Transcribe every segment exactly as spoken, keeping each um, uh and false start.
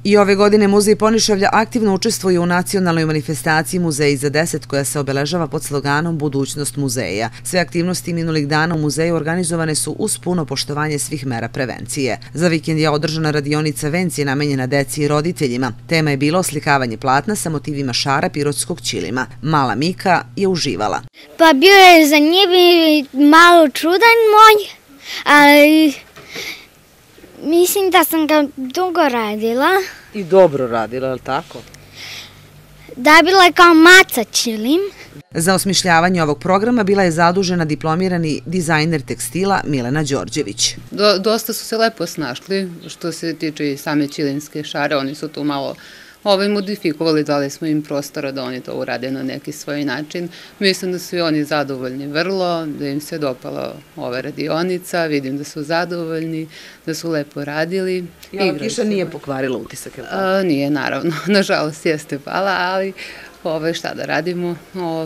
I ove godine Muzej Ponišavlja aktivno učestvuje u nacionalnoj manifestaciji Muzeji za deset koja se obeležava pod sloganom Budućnost muzeja. Sve aktivnosti minulih dana u muzeju organizovane su uz puno poštovanje svih mera prevencije. Za vikend je održana radionica vencije namenjena deci i roditeljima. Tema je bilo oslikavanje platna sa motivima šara pirotskog ćilima. Mala Mika je uživala. Pa bio je zanimljiv, malo čudan moj, ali mislim da sam ga dugo radila. I dobro radila, je li tako? Da, bila je kao maca ćilim. Za osmišljavanje ovog programa bila je zadužena diplomirani dizajner tekstila Milena Đorđević. Dosta su se lepo snašli što se tiče i same ćilinske šare. Oni su tu malo ovaj modifikovali, dali smo im prostora da oni to urade na neki svoj način. Mislim da su i oni zadovoljni vrlo, da im se dopala ova radionica, vidim da su zadovoljni, da su lepo radili. I ova kiša nije pokvarila utisak? Nije, naravno. Nažalost jeste pala, ali šta da radimo.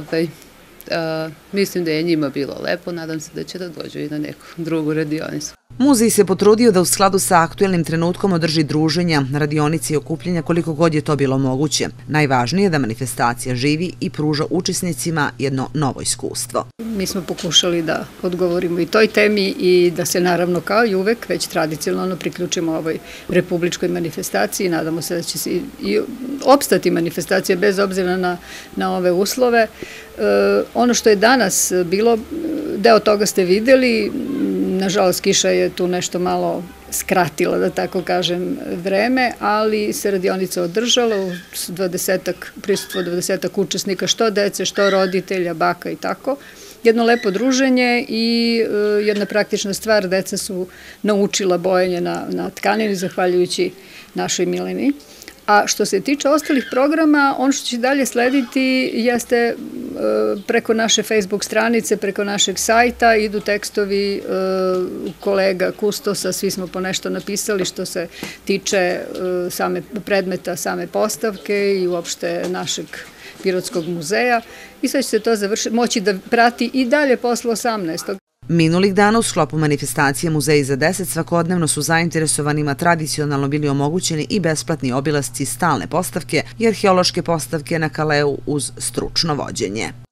Mislim da je njima bilo lepo, nadam se da će da dođu i na neku drugu radionicu. Muzej se potrudio da u skladu sa aktuelnim trenutkom održi druženja, radionice i okupljenja koliko god je to bilo moguće. Najvažnije je da manifestacija živi i pruža učesnicima jedno novo iskustvo. Mi smo pokušali da odgovorimo i toj temi i da se naravno kao i uvek već tradicionalno priključimo ovoj republičkoj manifestaciji. Nadamo se da će se i opstati manifestacija bez obzira na, na ove uslove. E, ono što je danas bilo, deo toga ste videli. Nažalost, kiša je tu nešto malo skratila, da tako kažem, vreme, ali se radionica održala u dvadesetak, prisustvo dvadesetak učesnika, što dece, što roditelja, baka i tako. Jedno lepo druženje i jedna praktična stvar, deca su naučila bojenje na, na tkanini, zahvaljujući našoj Mileni. A što se tiče ostalih programa, ono što će dalje slediti jeste preko naše Facebook stranice, preko našeg sajta, idu tekstovi kolega kustosa, svi smo po nešto napisali što se tiče same predmeta, same postavke i uopšte našeg Pirotskog muzeja. I sad će se to završiti, moći da prati i dalje posle osamnaestog Minulih dana u sklopu manifestacije Muzeji za deset svakodnevno su zainteresovanima tradicionalno bili omogućeni i besplatni obilasci stalne postavke i arheološke postavke na Kaleu uz stručno vođenje.